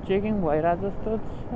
Checking भइरहेको जस्तो छ।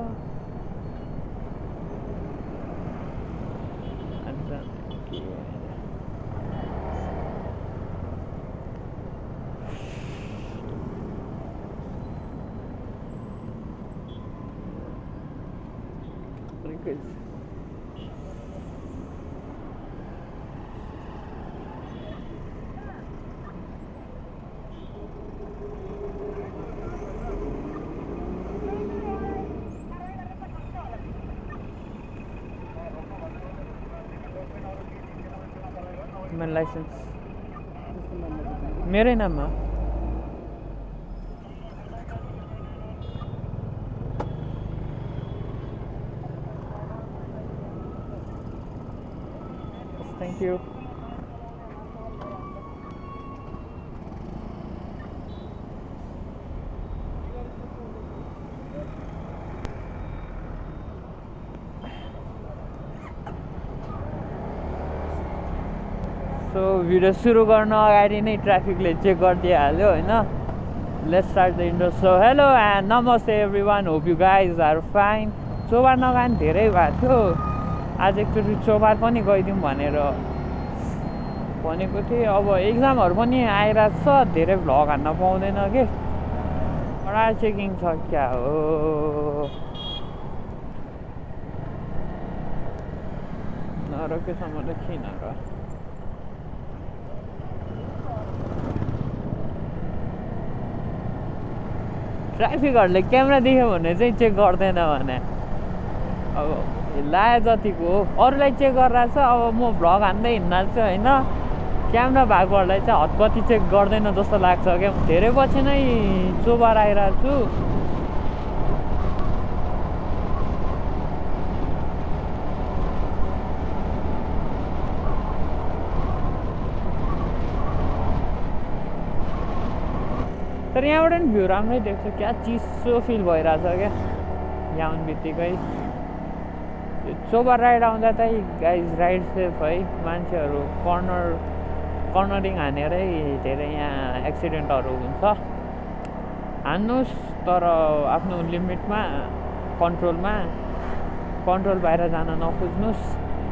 मेरो लाइसेन्स मेरै नाममा। Thank you. सो भिडियो सुरु गर्न अगाडि नै ट्राफिकले चेक गरिदिइहाल्यो होइन। Let's start the intro. So hello and नमस्ते everyone, hope you guys are fine. Chobar नगए धेरै भएको थियो, आज एकचोटि चोबार पनि गइदिउँ भनेर भनेको थिएँ। अब एक्जामहरू पनि आइरहेको छ, धेरै भ्लग हान्न पाउँदैन कि, कडा चेकिङ छ क्या हो। नरोकेसम्म त किन र। ट्राफिकहरूले क्यामेरा देख्यो भने चाहिँ चेक गर्दैन भने अब लाए जतिको हो, अरूलाई चेक गरिरहेको छ। अब म भ्लग हान्दै हिँड्दा चाहिँ होइन, क्यामेरा भएकोहरूलाई चाहिँ हतपत्ती चेक गर्दैन जस्तो लाग्छ क्या। धेरै पछि नै चोबार आइरहेको छु। तर यहाँबाट पनि भ्यू राम्रै देख्छ क्या, चिसो फिल भइरहेछ क्या यहाँ आउने बित्तिकै। चोबार राइड आउँदा चाहिँ गाइज राइड सेफ है। मान्छेहरू कर्नरिङ हानेरै धेरै यहाँ एक्सिडेन्टहरू हुन्छ। हान्नुहोस् तर आफ्नो लिमिटमा, कन्ट्रोल बाहिर जान नखोज्नुहोस्।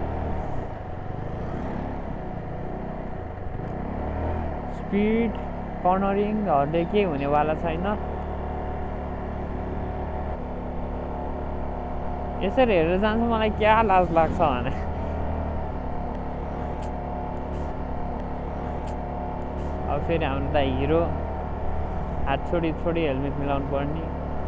स्पिड कर्नरिङहरूले केही हुनेवाला छैन। यसरी हेरेर जान्छ मलाई क्या लाज लाग्छ भने, अब फेरि हाम्रो त हिरो हात छोडी हेलमेट मिलाउनु पर्ने।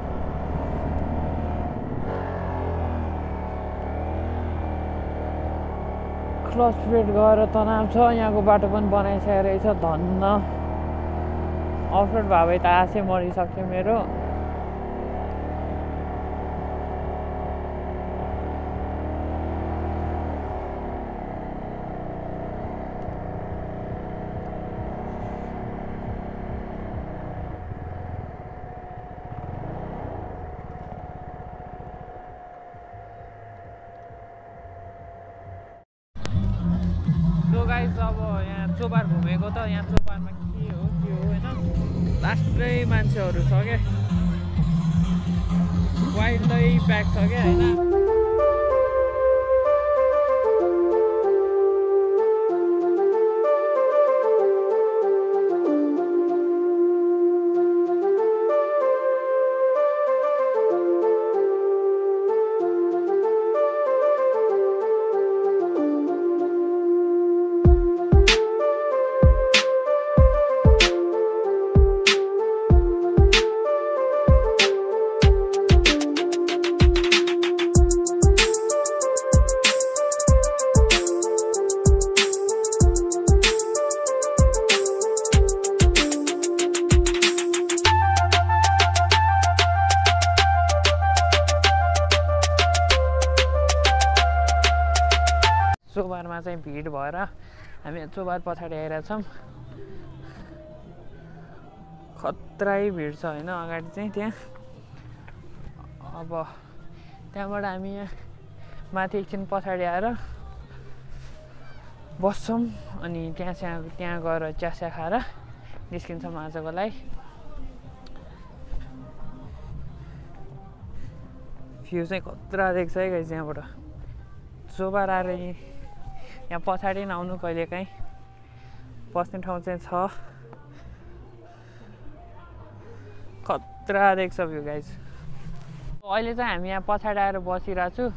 क्लच प्लेट गएर तनाव छ। यहाँको बाटो पनि बनाइसकेको रहेछ धन्न। अफरोड भए भए त आशै मरिसक्यो मेरो। सो गाइस अब यहाँ चोबार घुमेको त, यहाँ चोबारमा के हो होइन, लास्टै मान्छेहरू छ क्या, वाइल्ड लाइफ प्याक छ क्या होइन। चोबारमा चाहिँ भिड भएर हामी चोबार पछाडि आइरहेछौँ। खत्रै भिड छ होइन अगाडि चाहिँ त्यहाँ। अब त्यहाँबाट हामी यहाँ माथि एकछिन पछाडि आएर बस्छौँ अनि त्यहाँ गएर चिया खाएर निस्किन्छौँ आजको लागि। भ्यू चाहिँ खतरा देख्छ है गाइस यहाँबाट जोबार आएर यहाँ पछाडि नआउनु कहिलेकाहीँ बस्ने ठाउँ चाहिँ छ खतरा देख्छ भ्यू गाइस अहिले चाहिँ हामी यहाँ पछाडि आएर बसिरहेको छु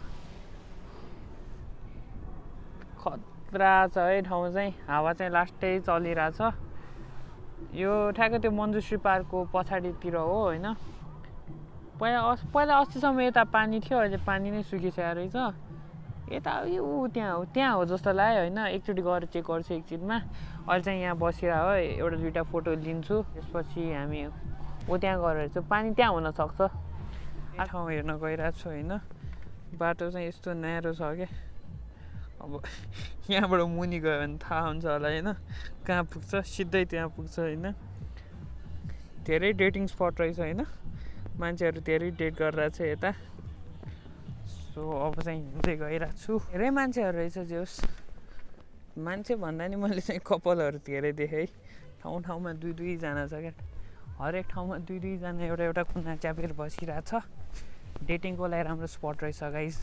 खतरा छ है ठाउँ चाहिँ हावा चाहिँ लास्टै चलिरहेछ यो ठ्याक्कै त्यो मञ्जुश्री पार्कको पछाडितिर हो होइन पहिला अस्तिसम्म यता पानी थियो अहिले पानी नै सुकिसकेको रहेछ यता ऊ त्यहाँ हो जस्तो लाग्यो होइन एकचोटि गएर चेक गर्छु एकछिनमा अहिले चाहिँ यहाँ बसिरह हो एउटा दुइटा फोटो लिन्छु त्यसपछि हामी त्यहाँ गएर चाहिँ पानी त्यहाँ हुनसक्छ ठाउँ हेर्न गइरहेको छु होइन बाटो चाहिँ यस्तो न्यारो छ क्या अब यहाँबाट मुनि गयो भने थाहा हुन्छ होला होइन कहाँ पुग्छ सिधै त्यहाँ पुग्छ होइन धेरै डेटिङ स्पट रहेछ होइन मान्छेहरू धेरै डेट गरिरहेको छ यता सो अब चाहिँ हिँड्दै गइरहेको छु धेरै मान्छेहरू रहेछ जे होस् मान्छे भन्दा नि मैले चाहिँ कपालहरू धेरै देखेँ है ठाउँ ठाउँमा दुईजना छ क्या हरेक ठाउँमा दुईजना एउटा कुना च्यापेर बसिरहेको छ डेटिङको लागि राम्रो स्पट रहेछ गाइस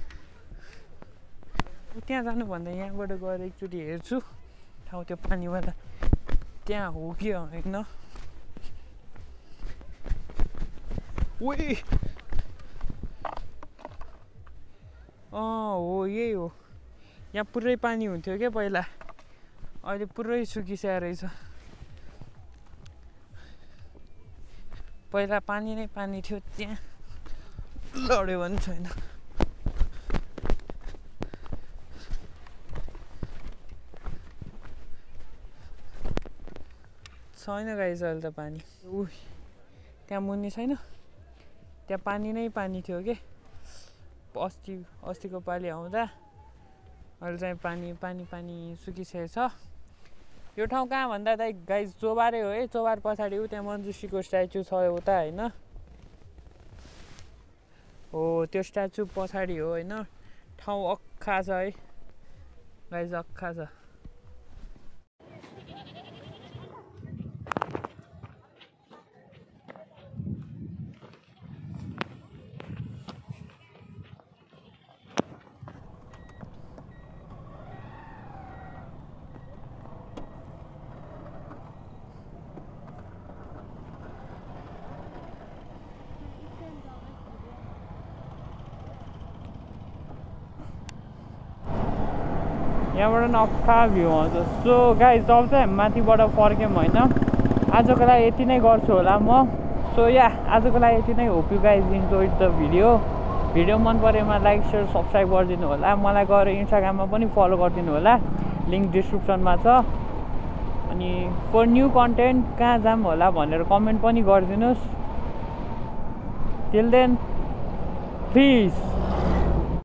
त्यहाँ जानुभन्दा यहाँबाट गएर एकचोटि हेर्छु ठाउँ त्यो पानीवाला त्यहाँ हो कि होइन हो यही हो यहाँ पुरै पानी हुन्थ्यो क्या पहिला अहिले पुरै सुकिसकेको रहेछ पहिला पानी नै पानी थियो त्यहाँ लड्यो भने छैन छैन गाइस अहिले त पानी त्यहाँ मुनि छैन त्यहाँ पानी नै पानी थियो के अस्तिको पालि आउँदा अहिले चाहिँ पानी सुकिसकेको छ यो ठाउँ कहाँ भन्दा त गाइस चोबारै हो है चोबार पछाडि त्यहाँ मञ्जुश्रीको स्ट्याचु छ उता होइन हो त्यो स्ट्याचु पछाडि हो होइन ठाउँ अक्खा छ है गाइस अक्खा छ यहाँबाट अक्खा भ्यू आउँछ सो गाइस जब चाहिँ हामी माथिबाट फर्क्यौँ होइन आजको लागि यति नै गर्छु होला म सो या आजको लागि यति नै hope you guys enjoyed the video मन परेमा लाइक सेयर सब्सक्राइब गरिदिनु होला मलाई गएर इन्स्टाग्राममा पनि फलो गरिदिनु होला लिङ्क डिस्क्रिप्सनमा छ अनि फर न्यू कन्टेन्ट कहाँ जाम होला भनेर कमेन्ट पनि गरिदिनुहोस् टिल देन पिस